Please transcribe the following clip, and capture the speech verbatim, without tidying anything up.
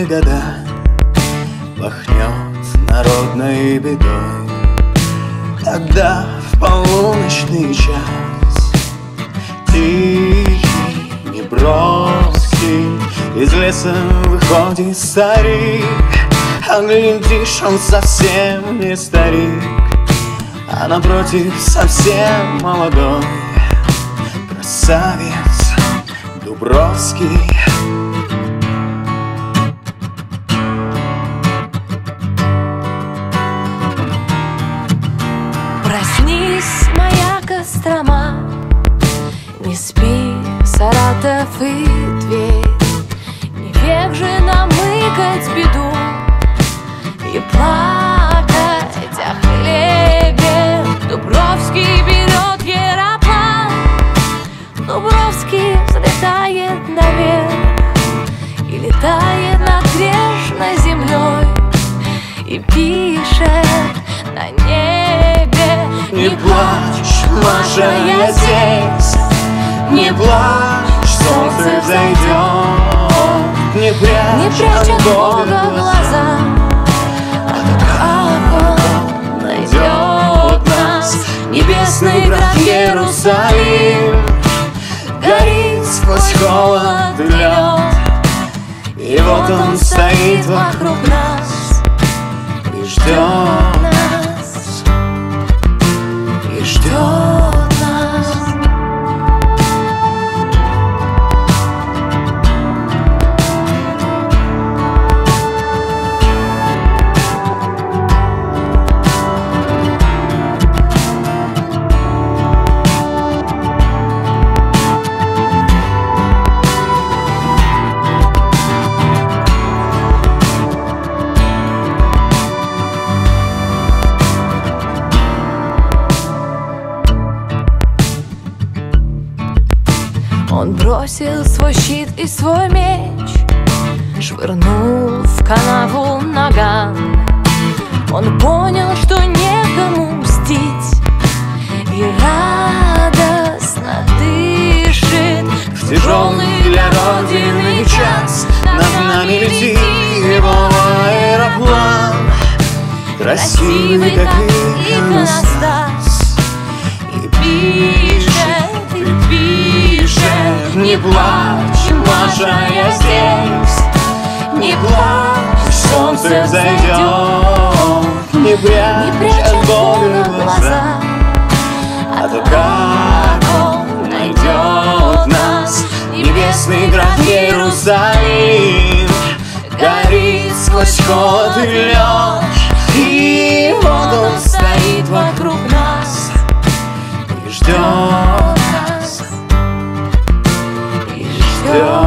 темные года пахнет народной бедой, когда в полуночный час тихий, неброский из леса выходит старик. А глядишь, он совсем не старик, а напротив совсем молодой красавец Дубровский. Проснись, моя Кострома, не спи, Саратов и Тверь, не век же намыкать беду и плакать о хлебе. Дубровский берет яроплан, Дубровский взлетает наверх и летает над грешной землей и пишет на небе: не плачь, Маша, я здесь, не плачь, солнце взойдет, не прячь, не прячь от Бога глаза, как Он найдет нас. Небесный град Иерусалим горит сквозь холод и лед, и вот он стоит вокруг нас и ждет нас, и ждет нас. Он бросил свой щит и свой меч, швырнул в канаву наган. Он понял, что некому мстить, и радостно дышит. в тяжелый для Родины час. Над нами летит его аэроплан, красивый, как иконостас, и пишет, и пишет: не плачь, Маша, я здесь, не плачь, солнце взойдет, не прячь от Бога глаза, а то как Он найдет нас. Небесный град Иерусалим горит сквозь холод и лед, и вот он стоит вокруг нас и ждет нас, и ждет.